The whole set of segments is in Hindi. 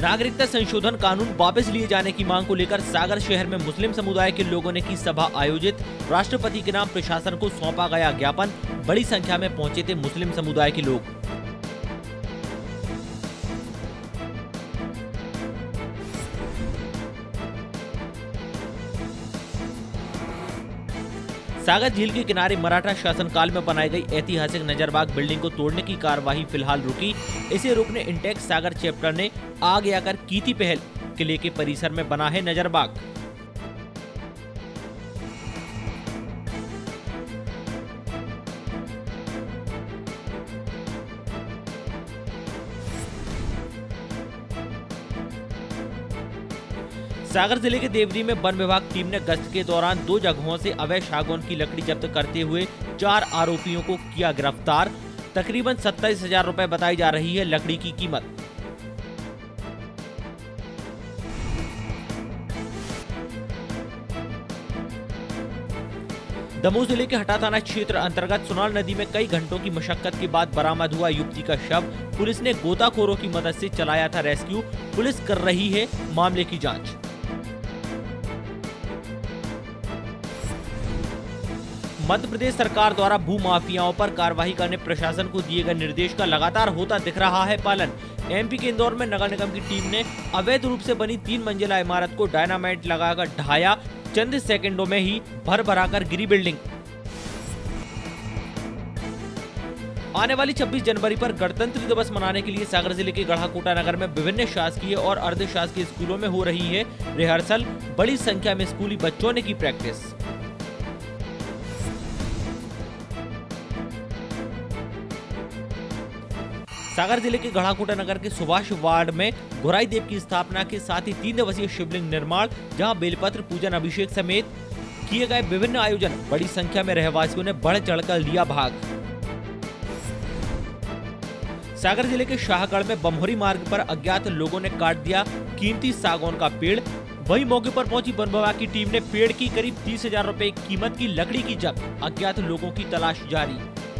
नागरिकता संशोधन कानून वापस लिए जाने की मांग को लेकर सागर शहर में मुस्लिम समुदाय के लोगों ने की सभा आयोजित। राष्ट्रपति के नाम प्रशासन को सौंपा गया ज्ञापन। बड़ी संख्या में पहुंचे थे मुस्लिम समुदाय के लोग। सागर झील के किनारे मराठा शासनकाल में बनाई गई ऐतिहासिक नजरबाग बिल्डिंग को तोड़ने की कार्यवाही फिलहाल रुकी। इसे रोकने इंटेक्स सागर चैप्टर ने आगे आकर की थी पहल। किले के परिसर में बना है नजरबाग। सागर जिले के देवरी में वन विभाग टीम ने गश्त के दौरान 2 जगहों से अवैध सागौन की लकड़ी जब्त करते हुए 4 आरोपियों को किया गिरफ्तार। तकरीबन 27,000 रुपए बताई जा रही है लकड़ी की कीमत। दमोह जिले के हटा थाना क्षेत्र अंतर्गत सुनाल नदी में कई घंटों की मशक्कत के बाद बरामद हुआ युवती का शव। पुलिस ने गोताखोरों की मदद से चलाया था रेस्क्यू। पुलिस कर रही है मामले की जांच। मध्य प्रदेश सरकार द्वारा भू माफियाओं पर कार्रवाई करने प्रशासन को दिए गए निर्देश का लगातार होता दिख रहा है पालन। एमपी के इंदौर में नगर निगम की टीम ने अवैध रूप से बनी 3 मंजिला इमारत को डायनामाइट लगाकर ढहाया। चंद सेकंडों में ही भर-भराकर गिरी बिल्डिंग। आने वाली 26 जनवरी पर गणतंत्र दिवस मनाने के लिए सागर जिले के गढ़ाकोटा नगर में विभिन्न शासकीय और अर्ध शासकीय स्कूलों में हो रही है रिहर्सल। बड़ी संख्या में स्कूली बच्चों ने की प्रैक्टिस। सागर जिले के गढ़ाकोटा नगर के सुभाष वार्ड में घुराई देव की स्थापना के साथ ही 3 दिवसीय शिवलिंग निर्माण, जहां बेलपत्र पूजन अभिषेक समेत किए गए विभिन्न आयोजन। बड़ी संख्या में रहवासियों ने बढ़ चढ़कर लिया भाग। सागर जिले के शाहगढ़ में बमहोरी मार्ग पर अज्ञात लोगों ने काट दिया कीमती सागौन का पेड़। वहीं मौके पर पहुंची वन विभाग की टीम ने पेड़ की करीब 30,000 रुपए कीमत की लकड़ी की जब्त। अज्ञात लोगों की तलाश जारी।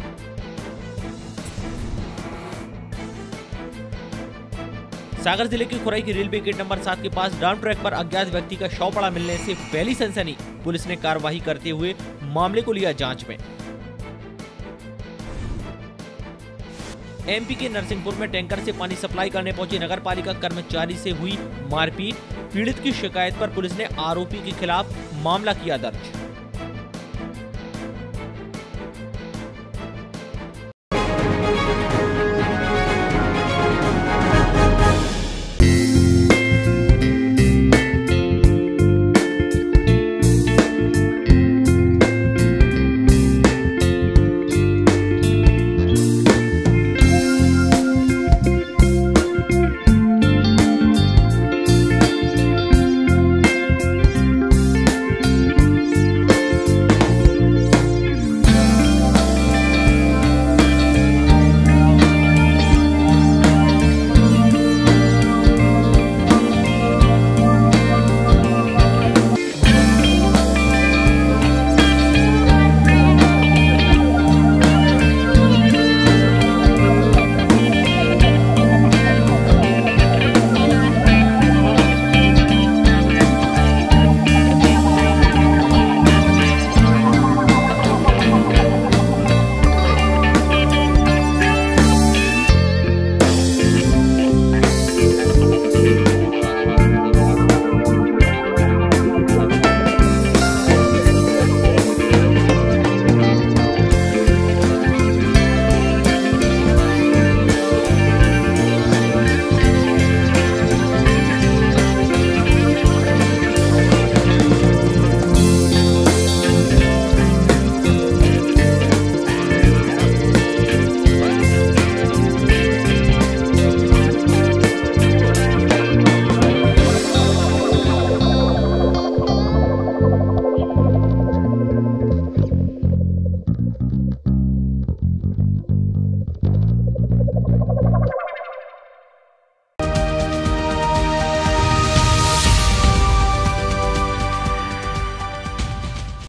सागर जिले के खुराई की रेलवे गेट नंबर 7 के पास डाउन ट्रैक पर अज्ञात व्यक्ति का शव पड़ा मिलने से फैली सनसनी। पुलिस ने कार्रवाई करते हुए मामले को लिया जांच में। एमपी के नरसिंहपुर में टैंकर से पानी सप्लाई करने पहुंचे नगरपालिका कर्मचारी से हुई मारपीट। पीड़ित की शिकायत पर पुलिस ने आरोपी के खिलाफ मामला किया दर्ज।